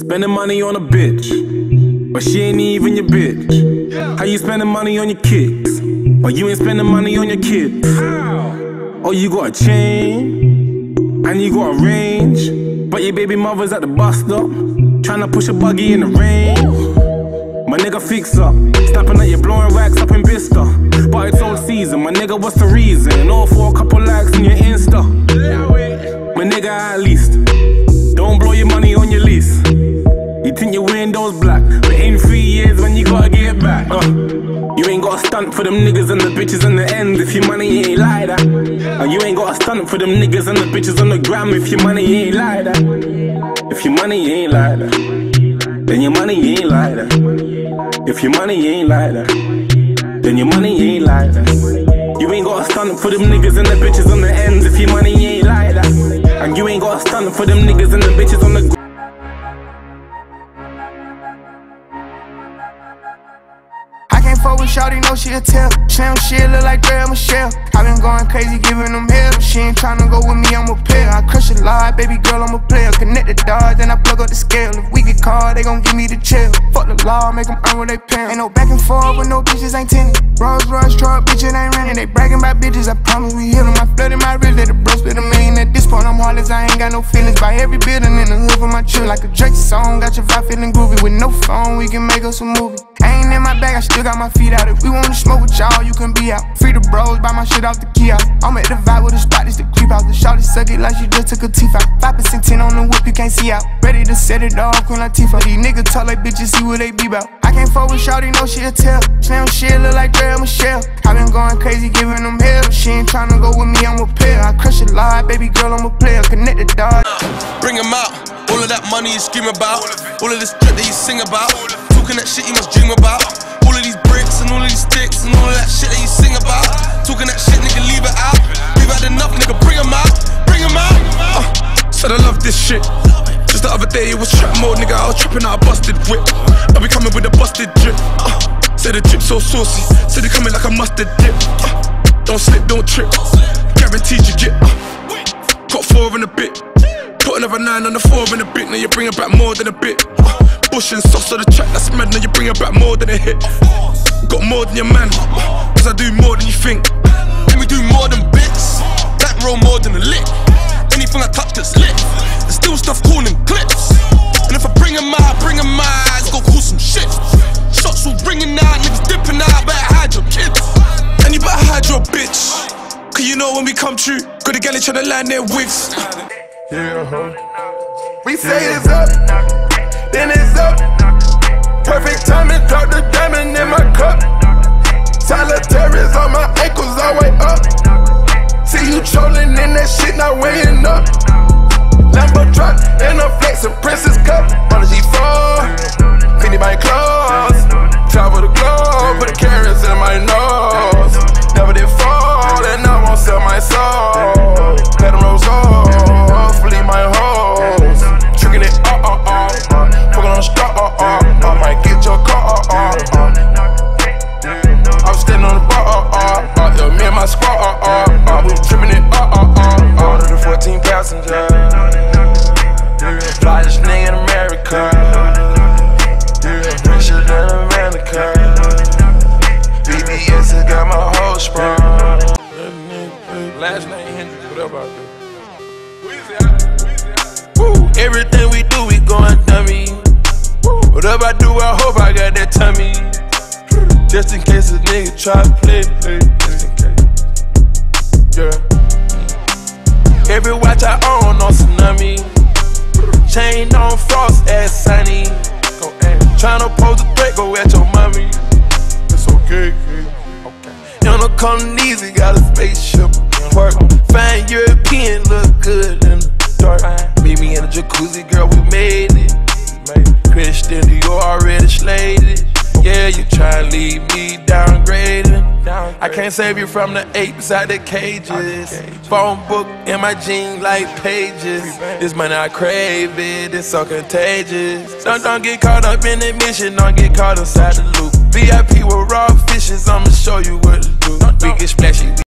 Spending money on a bitch, but she ain't even your bitch. How you spending money on your kids, but you ain't spending money on your kids? Oh, you got a chain, and you got a range, but your baby mother's at the bus stop, tryna push a buggy in the rain. My nigga fix up, snapping at you, blowing racks up in Bista. But it's old season, my nigga, what's the reason? All for a couple likes on your Insta. My nigga, at least don't blow your money on your lease. You think your window's black, but in 3 years when you gotta get it back. You ain't got a stunt for them niggas and the bitches in the end if your money ain't like that. You ain't got a stunt for them niggas and the bitches on the gram if your money ain't like that. If your money ain't like that, then your money ain't like that. If your money ain't like that, then your money ain't like that. You ain't got a stunt for them niggas and the bitches on the ends if your money ain't like that. And you ain't got a stunt for them niggas and the bitches on the Fuck with shawty, know she a tell. Slim shit look like Graham Michelle. I been going crazy, giving them hell. She ain't tryna go with me, I'm a player. I crush a lot, baby girl, I'm a player. Connect the dots, then I plug up the scale. If we get caught, they gon' give me the chill. Fuck the law, make them earn what they pay. Ain't no back and forth with no bitches, ain't tinted. Rolls Royce truck, bitches ain't renting. They bragging about bitches, I promise we hit them. I flood in my wrist, let the bro split a million. At this point, I'm heartless, I ain't got no feelings. Buy every building in the hood for my chill. Like a Drake song, got your vibe feeling groovy. With no phone, we can make us a movie. I ain't in my bag, I still got my feet out. If we wanna smoke with y'all, you can be out. Free the bros, buy my shit off the kiosk. I'm at the vibe with a spot, it's the creep out. The shawty suck it like she just took a teeth out. 5% 10 on the whip, you can't see out. Ready to set it off, queen like Tifa. These niggas talk like bitches, see what they be bout. I can't fuck with shawty, know she a tell. Slim shit look like Graham Michelle. I been going crazy, giving them hell. She ain't tryna go with me, I'm a player. I crush a lot, baby girl, I'm a player. Connect the dots. Bring him out, all of that money you scream about. All of this shit that you sing about. Talking that shit you must dream about. All of these bricks and all of these sticks and all of that shit that you sing about. Talking that shit, nigga, leave it out. We've had enough, nigga, bring him out. Bring him out. Said I love this shit. Just the other day it was trap mode, nigga, I was trapping out a busted whip. I be coming with a busted drip. Said the drip so saucy, said they coming like a mustard dip. Don't slip, don't trip, guaranteed you get. Got 4 in a bit, put another 9 on the 4 in a bit. Now you bring it back more than a bit. Bush and sauce on the track, that's mad. Now you bring it back more than a hit. Got more than your man, cause I do more than you think. Let me do more than bits, that roll more than a lick. Anything I touch gets lit. There's still stuff calling clips. And if I bring him out, it's gonna cause some shit. Shots will ringing out, niggas dipping out. Better hide your kids, and you better hide your bitch. Cause you know when we come true, got the galley tryna land their wigs. We say it's up, then it's up. Perfect timing, drop the diamond in my cup. Solitaires on my ankles, all way up. See you trolling in that shit, not weighing up. Lambo truck and a flexin' princess cup. On the G4, Fendi my clothes. Travel the globe, put the carrots in my nose. Never did fall, and I won't sell my soul. Let them rose off, flee my hoes. Tricking it, fucking on the straw, I might get your car, I'm standing on the bar, yeah, me and my squad, we tripping it, all of the 14 passengers. Flyest nigga in America, richer than America. BBS has got my whole sprung. Last name Hendrix, whatever I do. Woo, everything we do, we going dummy. Whatever I do, I hope I got that tummy. Just in case a nigga try to play. Just in case. Yeah. Every watch I own on tsunami. Chain on frost, ass sunny. Tryna pose a threat, go at your mommy. It's okay. You don't come easy, got a spaceship. Work, fine European, look good in the dark. Meet me in a jacuzzi, girl, we made it. Christian, you already slayed it. Yeah, you tryna leave me downgraded. I can't save you from the apes out the cages. Phone book in my jeans like pages. This money I crave it, it's so contagious. Don't get caught up in the mission, don't get caught inside the loop. VIP with raw fishes, I'ma show you what to do. We get splashy.